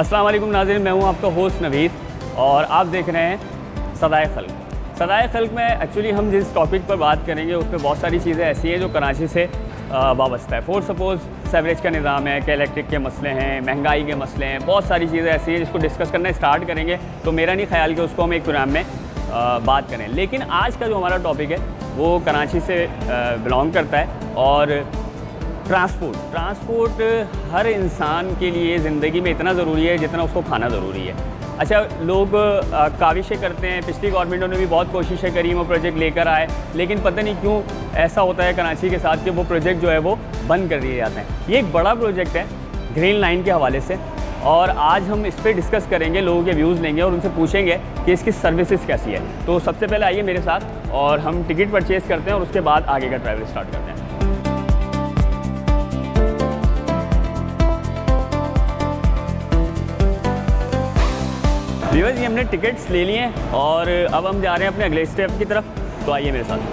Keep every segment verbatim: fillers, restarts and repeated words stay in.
अस्सलाम वालेकुम नाज़रीन, मैं हूं आपका होस्ट नवीद और आप देख रहे हैं सदाए खल्क। सदाए खल्क में एक्चुअली हम जिस टॉपिक पर बात करेंगे उसमें बहुत सारी चीज़ें ऐसी हैं जो कराची से वाबस्ता है। फॉर सपोज़ सेवरेज का निज़ाम है, कि इलेक्ट्रिक के मसले हैं, महंगाई के मसले हैं, बहुत सारी चीज़ें ऐसी हैं जिसको डिस्कस करना स्टार्ट करेंगे तो मेरा नहीं ख्याल कि उसको हम एक प्रोग्राम में आ, बात करें। लेकिन आज का जो हमारा टॉपिक है वो कराची से बिलोंग करता है और ट्रांसपोर्ट ट्रांसपोर्ट हर इंसान के लिए ज़िंदगी में इतना ज़रूरी है जितना उसको खाना ज़रूरी है। अच्छा, लोग काविशें करते हैं, पिछली गवर्नमेंटों ने भी बहुत कोशिशें करी, वो प्रोजेक्ट लेकर आए, लेकिन पता नहीं क्यों ऐसा होता है कराची के साथ कि वो प्रोजेक्ट जो है वो बंद कर दिए जाते हैं। ये एक बड़ा प्रोजेक्ट है ग्रीन लाइन के हवाले से और आज हम इस पर डिस्कस करेंगे, लोगों के व्यूज़ लेंगे और उनसे पूछेंगे कि इसकी सर्विसेज कैसी है। तो सबसे पहले आइए मेरे साथ और हम टिकट परचेज़ करते हैं और उसके बाद आगे का ट्रैवल स्टार्ट करते हैं। व्यूअर्स, ये हमने टिकट्स ले लिए हैं और अब हम जा रहे हैं अपने अगले स्टेप की तरफ, तो आइए मेरे साथ।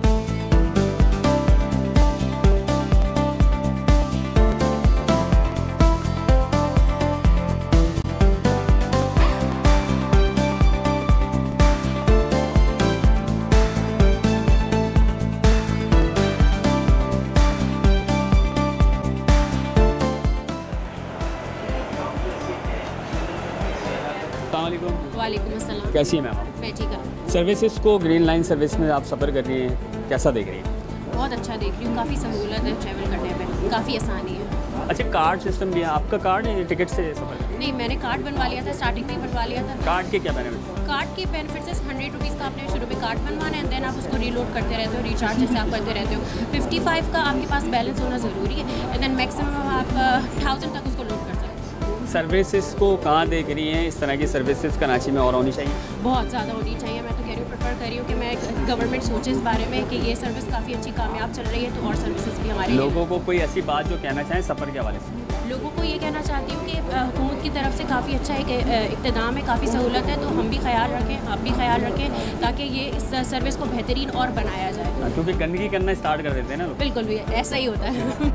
वालेकुम अस्सलाम। कैसी है मैम? मैं ठीक हूँ। सर्विसेज को ग्रीन लाइन सर्विस में आप सफ़र कर रही हैं, कैसा देख रही हैं? बहुत अच्छा देख रही हूँ, काफ़ी सहूलत है ट्रैवल करने में, काफ़ी आसानी है। अच्छा, कार्ड सिस्टम भी है? आपका कार्ड है टिकट से सफ़र? नहीं, मैंने कार्ड बनवा लिया था, स्टार्टिंग में ही बनवा लिया था। कार्ड के क्या बेनिफिट? कार्ड के बेनिफिट्स है हंड्रेड रुपीज़ का आपने शुरू में कार्ड बनवाना है, देन आप उसको रीलोड करते रहते हो, रिचार्ज जैसे आप करते रहते हो। फिफ्टी फाइव का आपके पास बैलेंस होना ज़रूरी है एंड देन मैक्सिमम आप थाउजेंड तक उसको लोड कर सकते हो। सर्विसेज को कहाँ देख रही हैं? इस तरह की सर्विसेज कराची में और होनी चाहिए? बहुत ज़्यादा होनी चाहिए। मैं तो कह रही हूँ, प्रेफर कर रही हूँ कि मैं गवर्नमेंट सोचे इस बारे में कि ये सर्विस काफ़ी अच्छी कामयाब चल रही है, तो और सर्विसेज भी हमारे लोगों को कोई ऐसी बात जो कहना चाहें सफ़र के हवाले से? लोगों को ये कहना चाहती हूँ कि हुकूमत की तरफ से काफ़ी अच्छा एक इक़्तिदाम है, काफ़ी सहूलत है, तो हम भी ख्याल रखें, आप भी ख्याल रखें ताकि ये इस सर्विस को बेहतरीन और बनाया जाए। क्योंकि गंदगी करना स्टार्ट कर देते हैं ना लोग। बिल्कुल भी ऐसा ही होता है।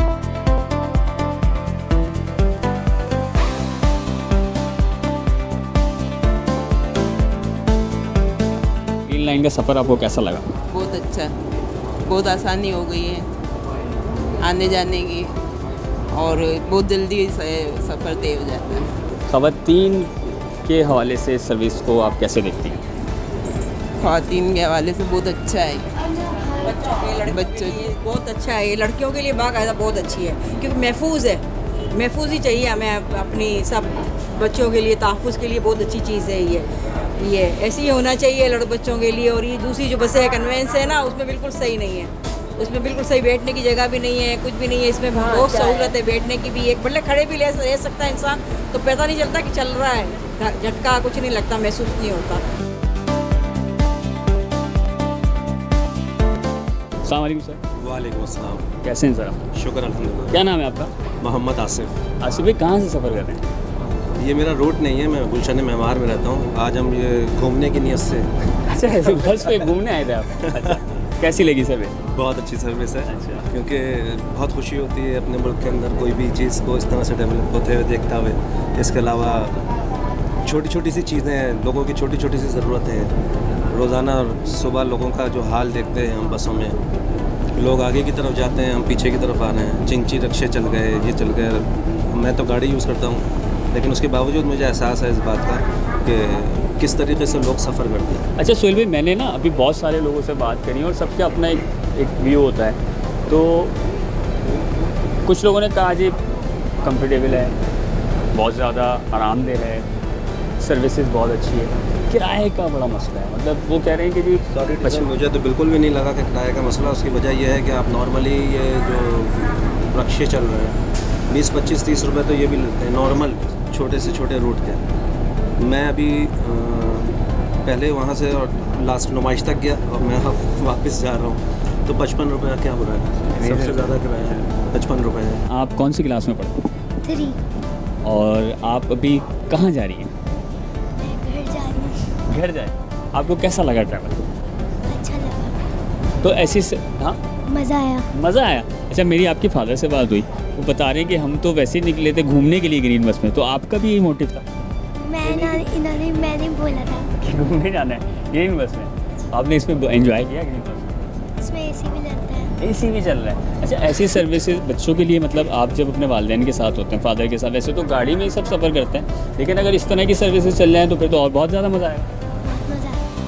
ग्रीन लाइन का सफ़र आपको कैसा लगा? बहुत अच्छा, बहुत आसानी हो गई है आने जाने की और बहुत जल्दी सफ़र तय हो जाता है। ख़वातीन के हवाले से सर्विस को आप कैसे देखती हैं? ख़वातीन के हवाले से बहुत अच्छा है। बच्चों के लड़के बच्चों के लिए बहुत अच्छा है, ये लड़कियों के लिए बाकायदा बहुत अच्छी है क्योंकि महफूज है, महफूज ही चाहिए हमें अपनी सब बच्चों के लिए, तहफ़्फ़ुज़ के लिए बहुत अच्छी चीज़ है ये ये ऐसी ही होना चाहिए लड़ बच्चों के लिए। और ये दूसरी जो बसें कन्वेंस है ना, उसमें बिल्कुल सही नहीं है, उसमें बिल्कुल सही बैठने की जगह भी नहीं है, कुछ भी नहीं है। इसमें बहुत सहूलत है बैठने की भी, एक बल्ले खड़े भी ले रह सकता है इंसान, तो पता नहीं चलता कि चल रहा है, झटका कुछ नहीं लगता, महसूस नहीं होता। अस्सलाम वालेकुम सर। वालेकुम अस्सलाम। कैसे हैं सर आप? शुक्र अल्हम्दुलिल्लाह। क्या नाम है आपका? मोहम्मद आसिफ। आसिफ भाई, कहाँ से सफ़र कर रहे हैं? ये मेरा रूट नहीं है, मैं गुलशन मेमार में रहता हूँ। आज हम ये घूमने की नीयत से। अच्छा, बस पे घूमने आए थे आप? अच्छा, कैसी लगी सर्विस? बहुत अच्छी सर्विस है। अच्छा। क्योंकि बहुत खुशी होती है अपने मुल्क के अंदर कोई भी चीज़ को इस तरह से डेवलप होते हुए देखता हुए। इसके अलावा छोटी छोटी सी चीज़ें हैं, लोगों की छोटी छोटी सी ज़रूरतें हैं। रोज़ाना सुबह लोगों का जो हाल देखते हैं हम बसों में, लोग आगे की तरफ जाते हैं, हम पीछे की तरफ आ रहे हैं, चिंची रिक्शे चल गए, ये चल गए। मैं तो गाड़ी यूज़ करता हूँ, लेकिन उसके बावजूद मुझे एहसास है इस बात का कि किस तरीके से लोग सफ़र करते हैं। अच्छा सोहेल भाई, मैंने ना अभी बहुत सारे लोगों से बात करी और सबका अपना एक एक व्यू होता है। तो कुछ लोगों ने कहा जी कंफर्टेबल है, बहुत ज़्यादा आरामदेह है, सर्विसेज बहुत अच्छी है, किराए का बड़ा मसला है। मतलब वो कह रहे हैं कि जी सॉरी, मुझे तो बिल्कुल भी नहीं लगा कि किराए का मसला। उसकी वजह यह है कि आप नॉर्मली ये जो रिक्शे चल रहे हैं बीस पच्चीस तीस रुपए तो ये भी लेते हैं नॉर्मल छोटे से छोटे रूट के। मैं अभी आ, पहले वहाँ से और लास्ट नुमाइश तक गया और मैं अब वापस जा रहा हूँ, तो पचपन रुपये क्या बुरा है? सबसे ज़्यादा किराया है पचपन रुपये है। आप कौन सी क्लास में पढ़ते हैं? थ्री। और आप अभी कहाँ जा रही हैं? घर जा रही हूँ। घर जाए। आपको कैसा लगा ट्रैवल? अच्छा लगा। तो ऐसी से हाँ मज़ा आया। मज़ा आया। अच्छा, मेरी आपके फादर से बात हुई, वो बता रहे हैं कि हम तो वैसे ही निकले थे घूमने के लिए ग्रीन बस में, तो आपका भी यही मोटिव था? मैं ना इन्होंने मैंने बोला था कि घूमने जाना है ग्रीन बस में। आपने इसमें एंजॉय किया ग्रीन बस में? इसमें एसी भी लगता है। एसी भी चल रहा है। अच्छा, ऐसी सर्विसेज बच्चों के लिए, मतलब आप जब अपने वालिदैन के साथ होते हैं, फादर के साथ, वैसे तो गाड़ी में ही सब सफ़र करते हैं, लेकिन अगर इस तरह की सर्विसेज चल जाएँ तो फिर तो और बहुत ज़्यादा मज़ा आएगा। मज़ा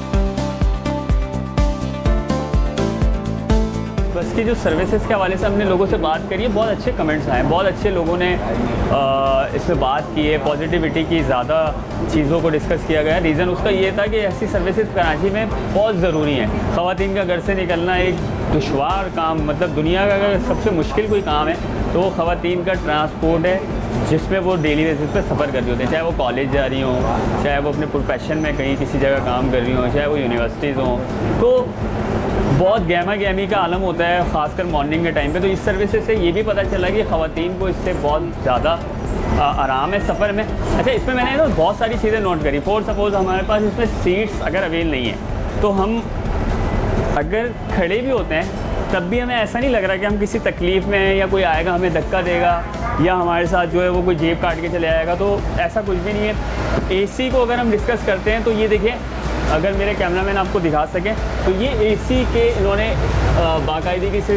बस की जो सर्विसेज के हवाले से हमने लोगों से बात करी है, बहुत अच्छे कमेंट्स आए, बहुत अच्छे लोगों ने आ, इसमें बात की है, पॉजिटिविटी की ज़्यादा चीज़ों को डिस्कस किया गया। रीज़न उसका ये था कि ऐसी सर्विसेज कराची में बहुत ज़रूरी हैं। ख़वातीन का घर से निकलना एक दुश्वार काम, मतलब दुनिया का अगर सबसे मुश्किल कोई काम है तो वो ख़वातीन का ट्रांसपोर्ट है, जिसमें वो डेली बेसिस पे सफ़र कर रही होती हैं, चाहे वो कॉलेज जा रही हों, चाहे वो अपने प्रोफेशन में कहीं किसी जगह काम कर रही हों, चाहे वो यूनिवर्सिटीज़ हों। तो बहुत गहमा गहमी का आलम होता है, ख़ासकर मॉर्निंग के टाइम पे। तो इस सर्विसेज से ये भी पता चला कि ख़वातीन को इससे बहुत ज़्यादा आराम है सफ़र में। अच्छा, इसमें मैंने ना बहुत सारी चीज़ें नोट करी। फॉर सपोज़ हमारे पास इसमें सीट्स अगर अवेल नहीं है तो हम अगर खड़े भी होते हैं तब भी हमें ऐसा नहीं लग रहा कि हम किसी तकलीफ़ में हैं या कोई आएगा हमें धक्का देगा या हमारे साथ जो है वो कोई जेब काट के चले आएगा, तो ऐसा कुछ भी नहीं है। एसी को अगर हम डिस्कस करते हैं तो ये देखिए, अगर मेरे कैमरामैन आपको दिखा सकें तो ये एसी के इन्होंने बाकायदगी से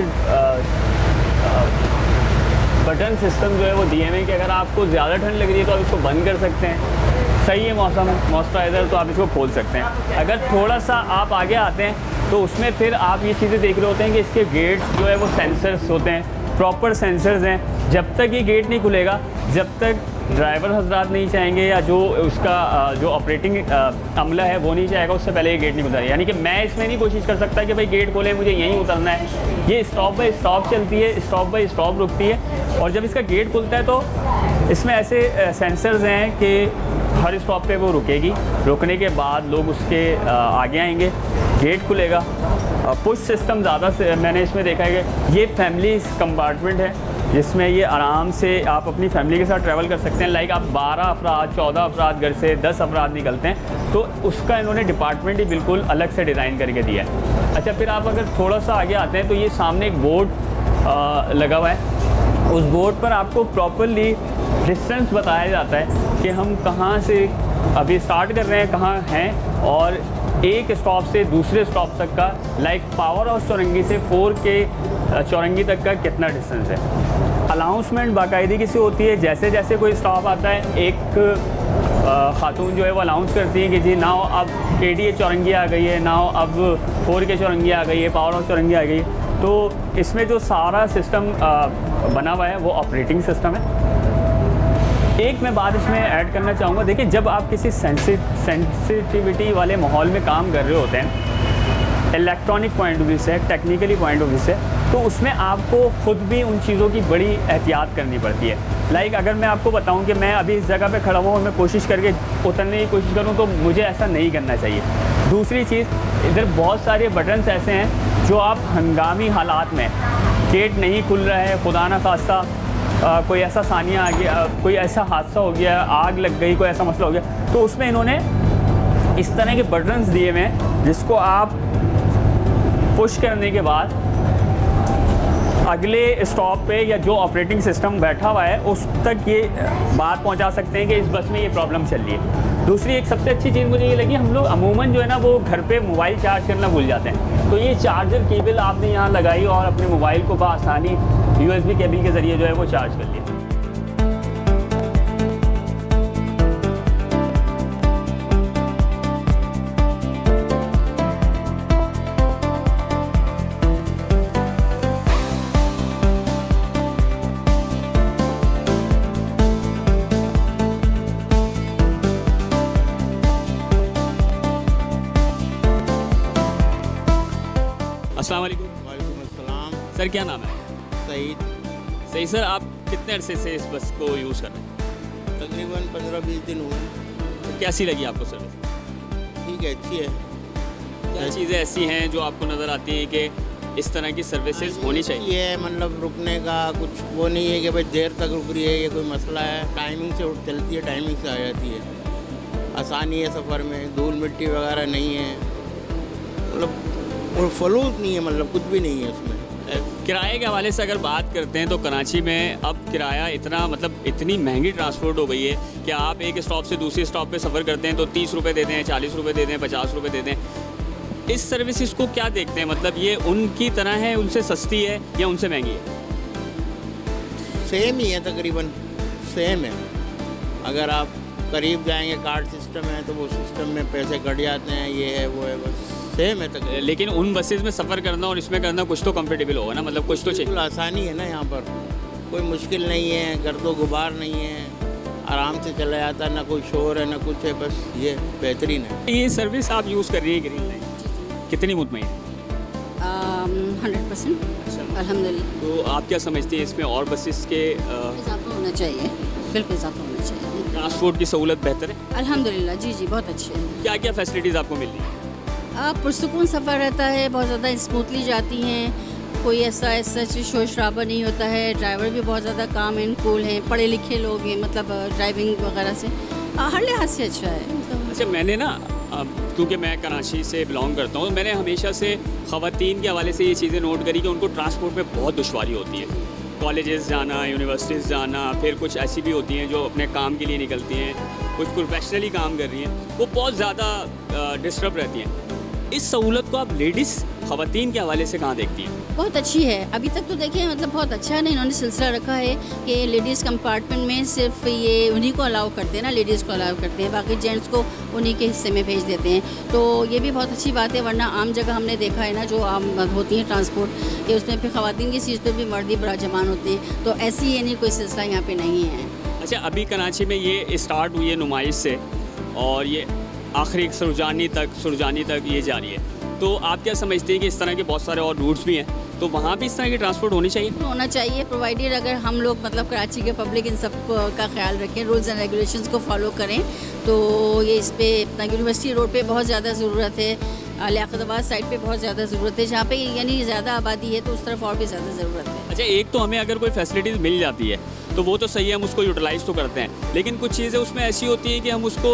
बटन सिस्टम जो है वो दिए हुए हैं कि अगर आपको ज़्यादा ठंड लग रही है तो आप इसको बंद कर सकते हैं, सही है मौसम मॉइस्चराइज़र, तो आप इसको खोल सकते हैं। अगर थोड़ा सा आप आगे आते हैं तो उसमें फिर आप ये चीज़ें देख रहे होते हैं कि इसके गेट्स जो है वो सेंसर्स होते हैं, प्रॉपर सेंसर्स हैं। जब तक ये गेट नहीं खुलेगा, जब तक ड्राइवर हजरात नहीं चाहेंगे या जो उसका जो ऑपरेटिंग अमला है वो नहीं चाहेगा, उससे पहले ये गेट नहीं खुलता है। यानी कि मैं इसमें नहीं कोशिश कर सकता कि भाई गेट खोले, मुझे यहीं उतरना है। ये स्टॉप बाय स्टॉप चलती है, स्टॉप बाय स्टॉप रुकती है, और जब इसका गेट खुलता है तो इसमें ऐसे सेंसर्स हैं कि हर स्टॉप पे वो रुकेगी, रुकने के बाद लोग उसके आगे आएंगे, गेट खुलेगा। पुश सिस्टम ज़्यादा से मैंने इसमें देखा है कि ये फैमिली कंपार्टमेंट है जिसमें ये आराम से आप अपनी फैमिली के साथ ट्रैवल कर सकते हैं। लाइक आप बारह अफराद, चौदह अफराद घर से दस अफराद निकलते हैं तो उसका इन्होंने डिपार्टमेंट ही बिल्कुल अलग से डिज़ाइन करके दिया है। अच्छा, फिर आप अगर थोड़ा सा आगे आते हैं तो ये सामने एक बोर्ड लगा हुआ है, उस बोर्ड पर आपको प्रॉपरली डिस्टेंस बताया जाता है कि हम कहाँ से अभी स्टार्ट कर रहे हैं, कहाँ हैं, और एक स्टॉप से दूसरे स्टॉप तक का, लाइक पावर हाउस चौरंगी से फोर के चौरंगी तक का कितना डिस्टेंस है। अनाउंसमेंट बाकायदगी से होती है, जैसे जैसे कोई स्टॉप आता है एक खातून जो है वो अनाउंस करती है कि जी नाउ अब के डी ए चौरंगी आ गई है, नाउ अब फोर के चौरंगी आ गई है, पावर हाउस चौरंगी आ गई है। तो इसमें जो सारा सिस्टम बना हुआ है वो ऑपरेटिंग सिस्टम है। एक मैं बात इसमें ऐड करना चाहूँगा, देखिए जब आप किसी सेंसिटिविटी वाले माहौल में काम कर रहे होते हैं, इलेक्ट्रॉनिक पॉइंट ऑफ व्यू से, टेक्निकली पॉइंट ऑफ व्यू से, तो उसमें आपको ख़ुद भी उन चीज़ों की बड़ी एहतियात करनी पड़ती है। लाइक अगर मैं आपको बताऊं कि मैं अभी इस जगह पे खड़ा हुआ और मैं कोशिश करके उतरने की कोशिश करूं तो मुझे ऐसा नहीं करना चाहिए। दूसरी चीज़, इधर बहुत सारे बटन्स ऐसे हैं जो आप हंगामी हालात में, गेट नहीं खुल रहा है, खुदा ना खास्ता आ, कोई ऐसा सानिया आ गया, कोई ऐसा हादसा हो गया, आग लग गई, कोई ऐसा मसला हो गया, तो उसमें इन्होंने इस तरह के बटन्स दिए हुए हैं जिसको आप पुश करने के बाद अगले स्टॉप पे या जो ऑपरेटिंग सिस्टम बैठा हुआ है उस तक ये बात पहुंचा सकते हैं कि इस बस में ये प्रॉब्लम चल रही है। दूसरी एक सबसे अच्छी चीज़ मुझे ये लगी, हम लोग अमूमन जो है ना वो घर पे मोबाइल चार्ज करना भूल जाते हैं, तो ये चार्जर केबल आपने यहाँ लगाई और अपने मोबाइल को बआसानी यूएसबी केबल के ज़रिए जो है वो चार्ज कर लिया। अस्सलाम वालेकुम। वालेकुम अस्सलाम। सर क्या नाम है? सईद। सही सर, आप कितने अरसे से इस बस को यूज़ कर रहे हैं? तकरीबन पंद्रह बीस दिन हुए। तो कैसी लगी आपको सर्विस? ठीक है, अच्छी है। क्या चीज़ें ऐसी हैं जो आपको नज़र आती हैं कि इस तरह की सर्विसेज होनी चाहिए? ये है मतलब रुकने का कुछ वो नहीं है कि भाई देर तक रुक रही है, ये कोई मसला है। टाइमिंग से उठ चलती है, टाइमिंग से आ जाती है, आसानी है सफ़र में, धूल मिट्टी वगैरह नहीं है, मतलब और फलूस नहीं है, मतलब कुछ भी नहीं है उसमें। किराए के हवाले से अगर बात करते हैं तो कराची में अब किराया इतना मतलब इतनी महंगी ट्रांसपोर्ट हो गई है कि आप एक स्टॉप से दूसरे स्टॉप पे सफ़र करते हैं तो तीस रुपए देते हैं, चालीस रुपए देते हैं, पचास रुपए देते हैं। इस सर्विसेज को क्या देखते हैं, मतलब ये उनकी तरह है, उनसे सस्ती है या उनसे महंगी है? सेम ही है, तकरीबन सेम है। अगर आप करीब जाएंगे, कार्ड सिस्टम है तो वो सिस्टम में पैसे कट जाते हैं, ये है वो है, बस सेम है तक। लेकिन उन बसेज में सफ़र करना और इसमें करना कुछ तो कंफर्टेबल होगा ना, मतलब कुछ तो चाहिए। बिल्कुल आसानी है ना, यहाँ पर कोई मुश्किल नहीं है, गर्दो गुबार नहीं है, आराम से चला जाता, ना कोई शोर है ना कुछ है, बस ये बेहतरीन है। ये सर्विस आप यूज़ कर रही है ग्रीन लाइन, कितनी मुतमईन है? हंड्रेड परसेंट अल्हम्दुलिल्लाह। तो आप क्या समझते हैं इसमें और बसेस के इजाफा होना चाहिए, बिल्कुल इजाफा होना चाहिए। ट्रांसपोर्ट की सहूलत बेहतर है अल्हम्दुलिल्लाह, जी जी बहुत अच्छी है। क्या क्या फैसिलिटीज़ आपको मिल रही है? आप पुरसुकून सफ़र रहता है, बहुत ज़्यादा स्मूथली जाती हैं, कोई ऐसा ऐसा शोर शराबा नहीं होता है, ड्राइवर भी बहुत ज़्यादा काम एंड कूल हैं, पढ़े लिखे लोग हैं, मतलब ड्राइविंग वगैरह से हर लिहाज से अच्छा है। मतलब अच्छा, मैंने ना क्योंकि मैं कराची से बिलोंग करता हूँ, मैंने हमेशा से ख़वातीन के हवाले से ये चीज़ें नोट करी कि उनको ट्रांसपोर्ट में बहुत दुश्वारी होती है। कॉलेजेस जाना, यूनिवर्सिटीज़ जाना, फिर कुछ ऐसी भी होती हैं जो अपने काम के लिए निकलती हैं, कुछ प्रोफेशनली काम कर रही हैं, वो बहुत ज़्यादा डिस्टर्ब रहती हैं। इस सहूलत को आप लेडीज़ ख़वातीन के हवाले से कहाँ देखती हैं? बहुत अच्छी है। अभी तक तो देखिए मतलब बहुत अच्छा है, इन्होंने सिलसिला रखा है कि लेडीज़ कंपार्टमेंट में सिर्फ ये उन्हीं को अलाउ करते हैं ना, लेडीज़ को अलाउ करते हैं, बाकी जेंट्स को उन्हीं के हिस्से में भेज देते हैं। तो ये भी बहुत अच्छी बात है, वरना आम जगह हमने देखा है ना जो आम होती है ट्रांसपोर्ट कि उसमें फिर ख़वातीन की सीट पर भी मर्दी बड़ा जमान होते हैं, तो ऐसी ये नहीं कोई सिलसिला यहाँ पर नहीं है। अच्छा, अभी कराची में ये स्टार्ट हुई है नुमाइश से और ये आखिरी सुरजानी तक सुरजानी तक ये जारी है, तो आप क्या समझते हैं कि इस तरह के बहुत सारे और रूट्स भी हैं, तो वहाँ भी इस तरह की ट्रांसपोर्ट होनी चाहिए? होना चाहिए, प्रोवाइडेड अगर हम लोग मतलब कराची के पब्लिक इन सब का ख्याल रखें, रूल्स एंड रेगुलेशंस को फॉलो करें, तो ये इस पे अपना यूनिवर्सिटी रोड पे बहुत ज़्यादा ज़रूरत है, लियाकताबाद साइड पे बहुत ज़्यादा ज़रूरत है, जहाँ पे यानी ज़्यादा आबादी है तो उस तरफ और भी ज़्यादा ज़रूरत है। अच्छा, एक तो हमें अगर कोई फैसिलिटीज़ मिल जाती है तो वो तो सही है, हम उसको यूटिलाइज़ तो करते हैं, लेकिन कुछ चीज़ें उसमें ऐसी होती हैं कि हम उसको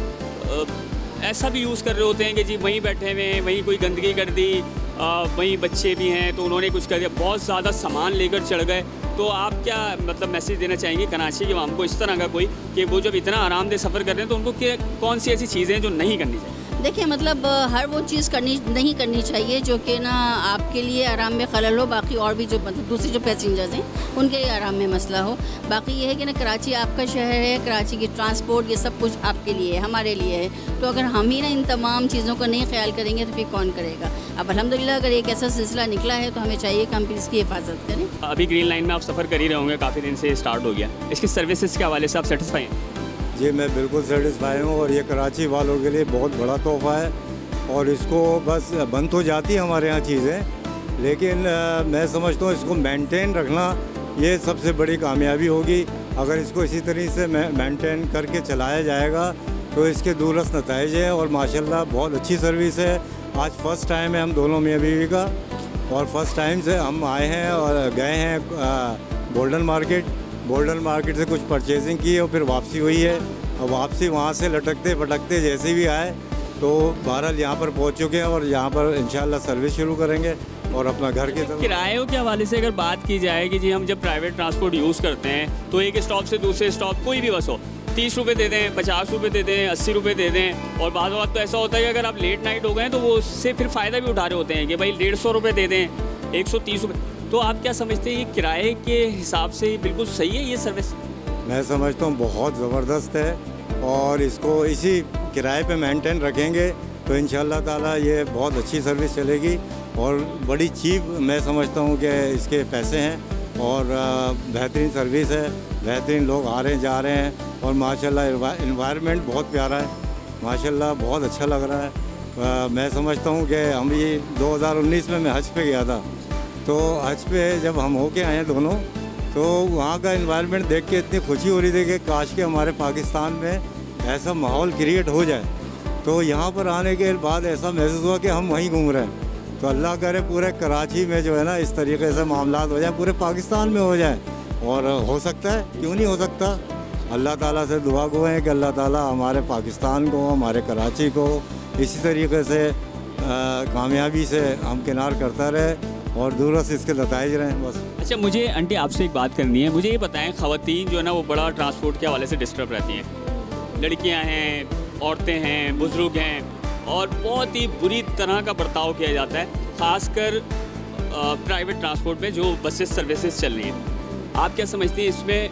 आ, ऐसा भी यूज़ कर रहे होते हैं कि जी वहीं बैठे हुए हैं, वहीं कोई गंदगी कर दी, वहीं बच्चे भी हैं तो उन्होंने कुछ कर दिया, बहुत ज़्यादा सामान लेकर चढ़ गए। तो आप क्या मतलब मैसेज देना चाहेंगे कराची के आवाम को इस तरह का कोई कि वो जब इतना आरामदेह सफ़र कर रहे हैं तो उनको क्या कौन सी ऐसी चीज़ें हैं जो नहीं करनी चाहिए? देखिए मतलब हर वो चीज़ करनी नहीं करनी चाहिए जो कि ना आपके लिए आराम में खलल हो, बाकी और भी जो मतलब दूसरे जो पैसेंजर्स हैं उनके आराम में मसला हो। बाकी ये है कि ना कराची आपका शहर है, कराची की ट्रांसपोर्ट ये सब कुछ आपके लिए है, हमारे लिए है, तो अगर हम ही ना इन तमाम चीज़ों का नहीं ख्याल करेंगे तो फिर कौन करेगा। अब अल्हम्दुलिल्लाह अगर एक ऐसा सिलसिला निकला है तो हमें चाहिए कि हम इसकी हिफाजत करें। अभी ग्रीन लाइन में आप सफ़र कर ही रहे होंगे, काफ़ी दिन से स्टार्ट हो गया, इसकी सर्विसेज के हवाले से आप सेटिस्फाई हैं? जी मैं बिल्कुल सेटिस्फाई हूँ और ये कराची वालों के लिए बहुत बड़ा तोहफ़ा है और इसको बस बंद तो जाती है हमारे यहाँ चीज़ें, लेकिन आ, मैं समझता हूँ इसको मेंटेन रखना ये सबसे बड़ी कामयाबी होगी। अगर इसको इसी तरीके से मेंटेन करके चलाया जाएगा तो इसके दूरस्थ नताइज है और माशाल्लाह बहुत अच्छी सर्विस है। आज फ़र्स्ट टाइम है हम दोनों मियाँ बीवी का और फर्स्ट टाइम से हम आए हैं और गए हैं गोल्डन मार्केट, गोल्डन मार्केट से कुछ परचेजिंग की और फिर वापसी हुई है और वापसी वहाँ से लटकते भटकते जैसे भी आए तो बहरहाल यहाँ पर पहुँच चुके हैं और यहाँ पर इंशाल्लाह सर्विस शुरू करेंगे और अपना घर के तरफ। किरायों के हवाले से अगर बात की जाए कि जी हम जब प्राइवेट ट्रांसपोर्ट यूज़ करते हैं तो एक स्टॉप से दूसरे स्टॉप कोई भी बस हो, तीस रुपये दे दें, पचास रुपये दे दें, अस्सी रुपये दे दें, और बाद वक्त तो ऐसा होता है कि अगर आप लेट नाइट हो गए तो वो उससे फिर फ़ायदा भी उठा रहे होते हैं कि भाई डेढ़ सौ रुपये दे दें, एक सौ तीस रुपये। तो आप क्या समझते हैं ये किराए के हिसाब से बिल्कुल सही है ये सर्विस? मैं समझता हूँ बहुत ज़बरदस्त है और इसको इसी किराए पे मेंटेन रखेंगे तो इंशाल्लाह ताला ये बहुत अच्छी सर्विस चलेगी और बड़ी चीप मैं समझता हूँ कि इसके पैसे हैं और बेहतरीन सर्विस है, बेहतरीन लोग आ रहे हैं जा रहे हैं और माशाल्लाह इन्वायरमेंट बहुत प्यारा है, माशाल्लाह बहुत अच्छा लग रहा है। आ, मैं समझता हूँ कि हम ये दो हज़ार उन्नीस में मैं हज पे गया था, तो हज पे जब हम होके आए हैं दोनों तो वहाँ का इन्वायरमेंट देख के इतनी खुशी हो रही थी कि काश के हमारे पाकिस्तान में ऐसा माहौल क्रिएट हो जाए। तो यहाँ पर आने के बाद ऐसा महसूस हुआ कि हम वहीं घूम रहे हैं। तो अल्लाह करे पूरे कराची में जो है ना इस तरीके से मामलात हो जाए, पूरे पाकिस्तान में हो जाए, और हो सकता है, क्यों नहीं हो सकता। अल्लाह ताला से दुआ गो हैं कि अल्लाह ताला हमारे पाकिस्तान को, हमारे कराची को इसी तरीके से आ, कामयाबी से हमकिनार करता रहे और दूरस्थ इसके नताइज रहें बस। अच्छा, मुझे आंटी आपसे एक बात करनी है। मुझे ये बताएं, ख़वातीन जो है ना वो बड़ा ट्रांसपोर्ट के हवाले से डिस्टर्ब रहती हैं। लड़कियां हैं, औरतें हैं, बुज़ुर्ग हैं, और बहुत ही बुरी तरह का बर्ताव किया जाता है, ख़ासकर प्राइवेट ट्रांसपोर्ट में जो बसेस सर्विसेज चल रही हैं। आप क्या समझती हैं इसमें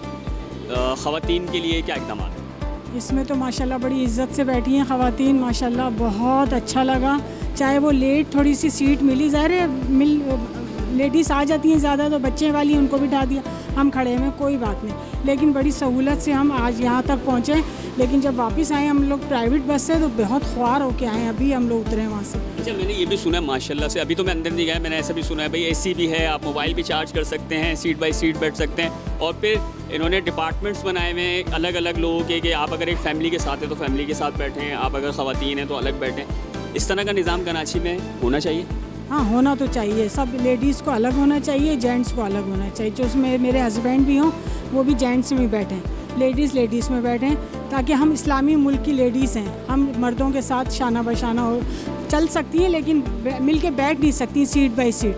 ख़वातीन के लिए क्या इक़दाम हैं? इसमें तो माशाल्लाह बड़ी इज़्ज़त से बैठी हैं ख़वातीन, माशाल्लाह बहुत अच्छा लगा। चाहे वो लेट थोड़ी सी सीट मिली, ज़ाहिर है मिल लेडीज़ आ जाती हैं ज़्यादा, तो बच्चे वाली उनको बिठा दिया, हम खड़े में कोई बात नहीं, लेकिन बड़ी सहूलत से हम आज यहाँ तक पहुँचे। लेकिन जब वापस आए हम लोग प्राइवेट बस से तो बहुत ख्वार होके आए, अभी हम लोग उतरे वहाँ से। अच्छा, मैंने ये भी सुना है माशाल्लाह से, अभी तो मैं अंदर नहीं गया, मैंने ऐसा भी सुना है भाई एसी भी है, आप मोबाइल भी चार्ज कर सकते हैं, सीट बाई सीट बैठ सकते हैं, और फिर इन्होंने डिपार्टमेंट्स बनाए हुए हैं अलग अलग लोगों के, कि आप अगर एक फ़ैमिली के साथ हैं तो फैमिली के साथ बैठें, आप अगर ख़वातीन हैं तो अलग बैठें। इस तरह का निज़ाम कराची में होना चाहिए। हाँ, होना तो चाहिए, सब लेडीज़ को अलग होना चाहिए, जेंट्स को अलग होना चाहिए। जो उसमें मेरे हस्बैंड भी हों वो भी जेंट्स में बैठें, लेडीज़ लेडीज़ में बैठें, ताकि हम इस्लामी मुल्क की लेडीज़ हैं, हम मर्दों के साथ शाना बशाना हो चल सकती हैं, लेकिन मिल के बैठ नहीं सकती सीट बाई सीट,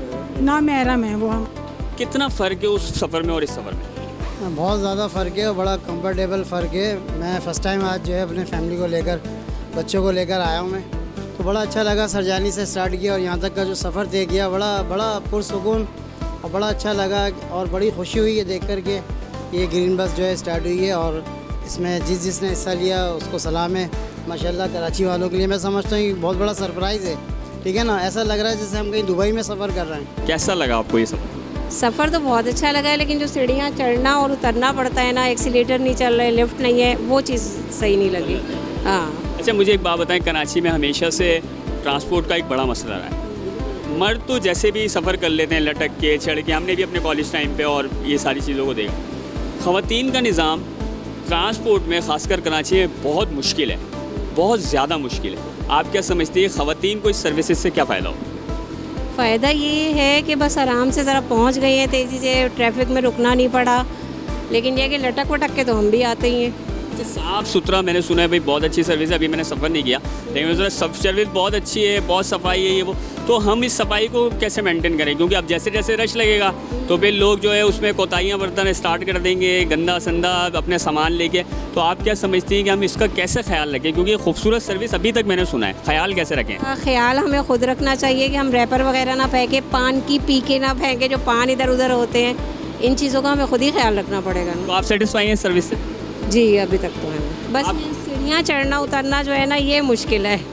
ना महरम है वो। हम कितना फ़र्क है उस सफ़र में और इस सफ़र में? बहुत ज़्यादा फ़र्क है और बड़ा कंफर्टेबल फ़र्क है। मैं फ़र्स्ट टाइम आज जो है अपने फैमिली को लेकर, बच्चों को लेकर आया हूँ मैं, तो बड़ा अच्छा लगा। सरजानी से स्टार्ट किया और यहाँ तक का जो सफ़र तय किया, बड़ा बड़ा पुरसुकून और बड़ा अच्छा लगा, और बड़ी खुशी हुई है देख कर के ये ग्रीन बस जो है स्टार्ट हुई है, और इसमें जिस जिसने हिस्सा लिया उसको सलाम है माशाल्लाह। कराची वालों के लिए मैं समझता हूँ कि बहुत बड़ा सरप्राइज़ है, ठीक है ना। ऐसा लग रहा है जैसे हम कहीं दुबई में सफ़र कर रहे हैं। कैसा लगा आपको ये सफ़र? सफ़र तो बहुत अच्छा लगा है, लेकिन जो सीढ़ियाँ चढ़ना और उतरना पड़ता है ना, एक्सीलेटर नहीं चल रहा है, लिफ्ट नहीं है, वो चीज़ सही नहीं लगी। हाँ। अच्छा, मुझे एक बात बताएं, कराची में हमेशा से ट्रांसपोर्ट का एक बड़ा मसला रहा है। मर्द तो जैसे भी सफ़र कर लेते हैं, लटक के, चढ़ के, हमने भी अपने कॉलेज टाइम पे और ये सारी चीज़ों को देखा। ख़वातीन का निज़ाम ट्रांसपोर्ट में ख़ासकर कराची में बहुत मुश्किल है, बहुत ज़्यादा मुश्किल है। आप क्या समझती है ख़वातीन को इस सर्विसेज से क्या फ़ायदा हो? फ़ायदा ये है कि बस आराम से ज़रा पहुंच गई हैं, तेज़ी से, ट्रैफिक में रुकना नहीं पड़ा, लेकिन यह कि लटक वटक के तो हम भी आते ही हैं। साफ़ सुथरा मैंने सुना है भाई, बहुत अच्छी सर्विस है। अभी मैंने सफ़र नहीं किया, लेकिन सब सर्विस बहुत अच्छी है, बहुत सफाई है ये वो। तो हम इस सफाई को कैसे मेंटेन करें? क्योंकि अब जैसे जैसे रश लगेगा तो फिर लोग जो है उसमें कोताहियाँ बरतना स्टार्ट कर देंगे, गंदा संदा अपने सामान लेके। तो आप क्या समझती हैं कि हम इसका कैसे ख्याल रखें? क्योंकि खूबसूरत सर्विस अभी तक मैंने सुना है, ख्याल कैसे रखें? ख्याल हमें खुद रखना चाहिए कि हम रैपर वगैरह ना फेंके, पान की पी के ना फेंके, जो पान इधर उधर होते हैं, इन चीज़ों का हमें खुद ही ख्याल रखना पड़ेगा। तो आप सेटिस्फाई हैं सर्विस से? जी, अभी तक तो है, बस सीढ़ियाँ चढ़ना उतरना जो है ना, ये मुश्किल है।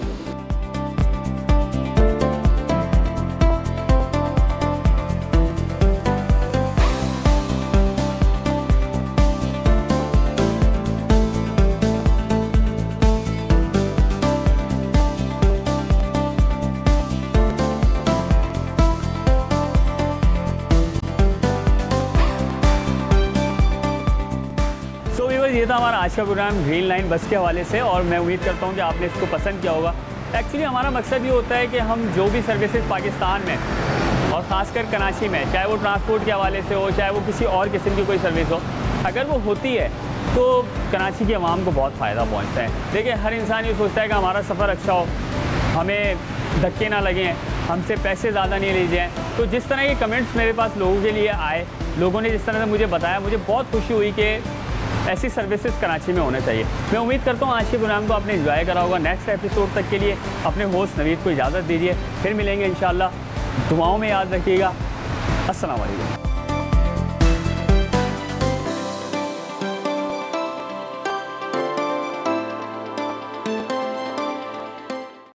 ये था हमारा आज का प्रोग्राम ग्रीन लाइन बस के हवाले से, और मैं उम्मीद करता हूँ कि आपने इसको पसंद किया होगा। एक्चुअली हमारा मकसद ये होता है कि हम जो भी सर्विसेज पाकिस्तान में और ख़ासकर कराची में, चाहे वो ट्रांसपोर्ट के हवाले से हो, चाहे वो किसी और किस्म की कोई सर्विस हो, अगर वो होती है तो कराची की आवाम को बहुत फ़ायदा पहुँचता है। देखिए, हर इंसान ये सोचता है कि हमारा सफ़र अच्छा हो, हमें धक्के ना लगें, हमसे पैसे ज़्यादा नहीं लिए जाएँ। तो जिस तरह के कमेंट्स मेरे पास लोगों के लिए आए, लोगों ने जिस तरह से मुझे बताया, मुझे बहुत खुशी हुई कि ऐसी सर्विसेज कराची में होना चाहिए। मैं उम्मीद करता हूँ आज के प्रोग्राम को आपने एंजॉय करा होगा। नेक्स्ट एपिसोड तक के लिए अपने होस्ट नवीद को इजाज़त दीजिए, फिर मिलेंगे इंशाल्लाह। दुआओं में याद रखिएगा। अस्सलाम वालेकुम।